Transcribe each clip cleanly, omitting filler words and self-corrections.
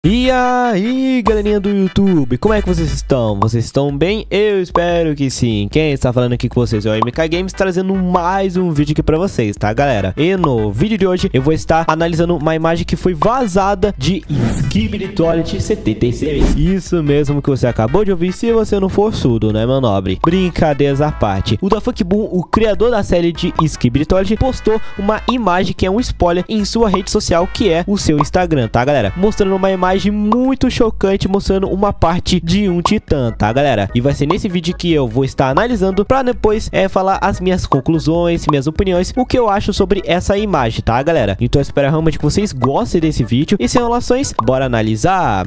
E aí, galerinha do YouTube, como é que vocês estão? Vocês estão bem? Eu espero que sim. Quem está falando aqui com vocês é o MK Games, trazendo mais um vídeo aqui pra vocês, tá, galera? E no vídeo de hoje eu vou estar analisando uma imagem que foi vazada de Skibidi Toilet 76. Isso mesmo que você acabou de ouvir, se você não for surdo, né, meu nobre? Brincadeiras à parte. O DaFunkBoom, o criador da série de Skibidi Toilet, postou uma imagem que é um spoiler em sua rede social, que é o seu Instagram, tá, galera? Mostrando uma imagem muito chocante, mostrando uma parte de um titã, tá, galera? E vai ser nesse vídeo que eu vou estar analisando pra depois falar as minhas conclusões, minhas opiniões, o que eu acho sobre essa imagem, tá, galera? Então eu espero realmente que vocês gostem desse vídeo. E sem enrolações, bora analisar.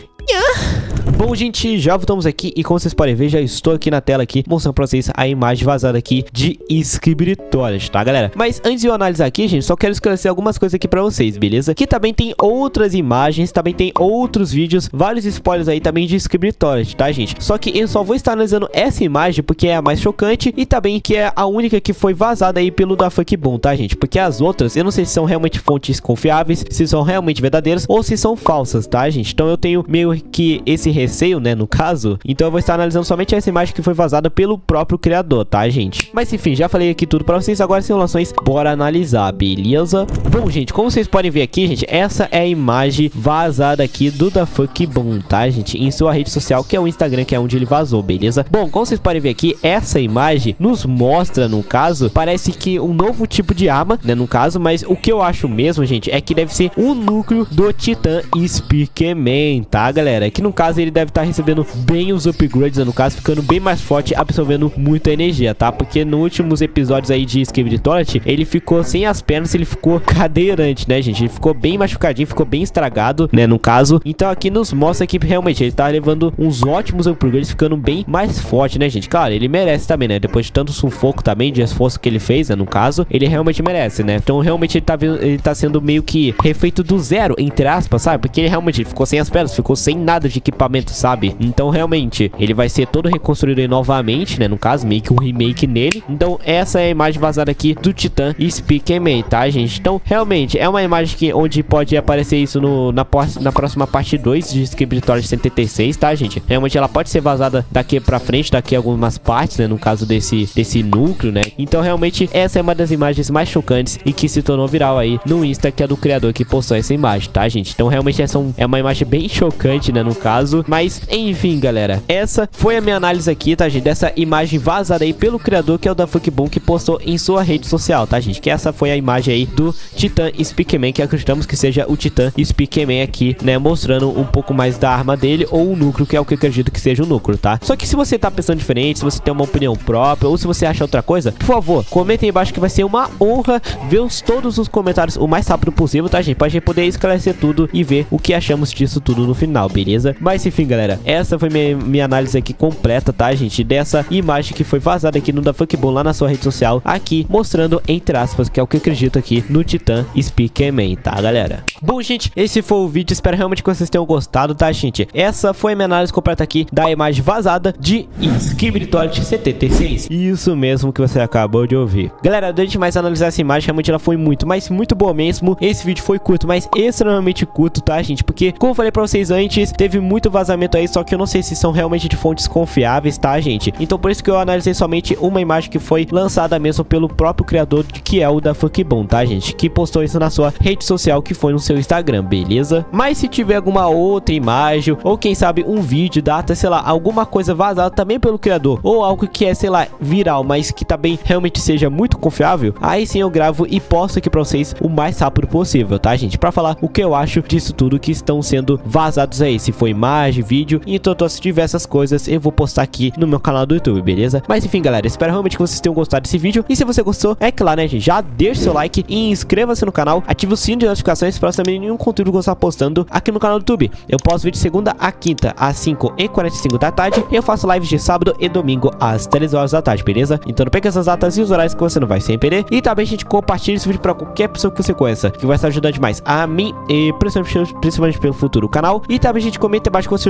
Bom, gente, já voltamos aqui e como vocês podem ver, já estou aqui na tela aqui mostrando pra vocês a imagem vazada aqui de Skibidi Toilet, tá, galera? Mas antes de eu analisar aqui, gente, só quero esclarecer algumas coisas aqui pra vocês, beleza? Que também tem outras imagens, também tem outros vídeos, vários spoilers aí também de Skibidi Toilet, tá, gente? Só que eu só vou estar analisando essa imagem porque é a mais chocante e também que é a única que foi vazada aí pelo DaFunkBoom, tá, gente? Porque as outras, eu não sei se são realmente fontes confiáveis, se são realmente verdadeiras ou se são falsas, tá, gente? Então eu tenho meio que esse receio, né, no caso. Então eu vou estar analisando somente essa imagem que foi vazada pelo próprio criador, tá, gente? Mas enfim, já falei aqui tudo pra vocês, agora sem enrolações, bora analisar, beleza? Bom, gente, como vocês podem ver aqui, gente, essa é a imagem vazada aqui do DaFunkBoom, tá, gente? Em sua rede social, que é o Instagram, que é onde ele vazou, beleza? Bom, como vocês podem ver aqui, essa imagem nos mostra, no caso, parece que um novo tipo de arma, né, no caso, mas o que eu acho mesmo, gente, é que deve ser o núcleo do Titã Speakerman, tá, galera? Que no caso ele deve estar recebendo bem os upgrades, né, no caso, ficando bem mais forte, absorvendo muita energia, tá? Porque nos últimos episódios aí de Skibidi Toilet, ele ficou sem as pernas, ele ficou cadeirante, né, gente? Ele ficou bem machucadinho, ficou bem estragado, né, no caso. Então aqui nos mostra que realmente ele tá levando uns ótimos upgrades, ficando bem mais forte, né, gente? Claro, ele merece também, né? Depois de tanto sufoco também, de esforço que ele fez, né, no caso, ele realmente merece, né? Então realmente ele tá sendo meio que refeito do zero, entre aspas, sabe? Porque ele realmente ficou sem as pernas, ficou sem nada de equipamento, sabe? Então realmente ele vai ser todo reconstruído aí novamente, né, no caso, meio que um remake nele. Então essa é a imagem vazada aqui do Titã Speakerman, tá, gente? Então realmente é uma imagem que onde pode aparecer isso na próxima parte 2 de Skibidi Toilet 76, tá, gente? Realmente ela pode ser vazada daqui pra frente, daqui a algumas partes, né, no caso desse núcleo, né? Então realmente essa é uma das imagens mais chocantes e que se tornou viral aí no Insta, que é do criador que postou essa imagem, tá, gente? Então realmente essa é uma imagem bem chocante, né, no caso. Mas enfim, galera, essa foi a minha análise aqui, tá, gente? Dessa imagem vazada aí pelo criador, que é o DaFunkBoom, que postou em sua rede social, tá, gente? Que essa foi a imagem aí do Titã Speakerman, que acreditamos que seja o Titã Speakerman aqui, né, mostrando um pouco mais da arma dele, ou o núcleo, que é o que eu acredito que seja o núcleo, tá? Só que se você tá pensando diferente, se você tem uma opinião própria, ou se você acha outra coisa, por favor, comenta aí embaixo, que vai ser uma honra ver todos os comentários o mais rápido possível, tá, gente? Pra gente poder esclarecer tudo e ver o que achamos disso tudo no final, beleza? Mas enfim, galera, essa foi minha análise aqui completa, tá, gente? Dessa imagem que foi vazada aqui no DaFunkBoom, lá na sua rede social, aqui mostrando, entre aspas, que é o que eu acredito aqui no Titã Speakerman, tá, galera? Bom, gente, esse foi o vídeo, espero realmente que vocês tenham gostado, tá, gente? Essa foi a minha análise completa aqui da imagem vazada de Skibidi Toilet 76. Isso mesmo que você acabou de ouvir. Galera, antes de mais analisar essa imagem, realmente ela foi muito, mas muito boa mesmo. Esse vídeo foi curto, mas extremamente curto, tá, gente? Porque, como eu falei pra vocês antes, teve muito vazamento aí, só que eu não sei se são realmente de fontes confiáveis, tá, gente? Então por isso que eu analisei somente uma imagem que foi lançada mesmo pelo próprio criador, que é o DaFunkBoom, tá, gente? Que postou isso na sua rede social, que foi no seu Instagram, beleza? Mas se tiver alguma outra imagem, ou quem sabe um vídeo, data, sei lá, alguma coisa vazada também pelo criador, ou algo que é, sei lá, viral, mas que também realmente seja muito confiável, aí sim eu gravo e posto aqui pra vocês o mais rápido possível, tá, gente? Pra falar o que eu acho disso tudo que estão sendo vazados aí, se for imagem, vídeo. Então se tiver essas coisas, eu vou postar aqui no meu canal do YouTube, beleza? Mas enfim, galera, espero realmente que vocês tenham gostado desse vídeo. E se você gostou, é claro, né, gente, já deixa seu like e inscreva-se no canal, ative o sino de notificações para também nenhum conteúdo que eu estar postando aqui no canal do YouTube. Eu posto vídeo de segunda a quinta às 5h45 da tarde, e eu faço lives de sábado e domingo às 3 horas da tarde, beleza? Então não perca essas datas e os horários, que você não vai sem perder. E também, gente, compartilhe esse vídeo para qualquer pessoa que você conheça, que vai estar ajudando demais a mim e principalmente pelo futuro canal. E também, gente, comenta embaixo qual é o seu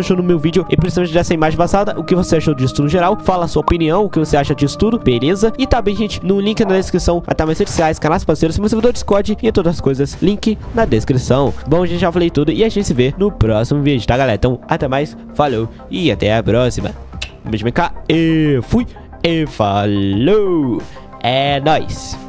achou no meu vídeo e principalmente dessa imagem vazada, o que você achou disso tudo no geral. Fala a sua opinião, o que você acha disso tudo, beleza? E também, gente, no link na descrição vai estar minhas redes sociais, canais parceiros, meu servidor Discord e todas as coisas, link na descrição. Bom, gente, já falei tudo e a gente se vê no próximo vídeo, tá, galera? Então, até mais, falou e até a próxima. Um beijo, vem cá, e fui, e falou, é nóis.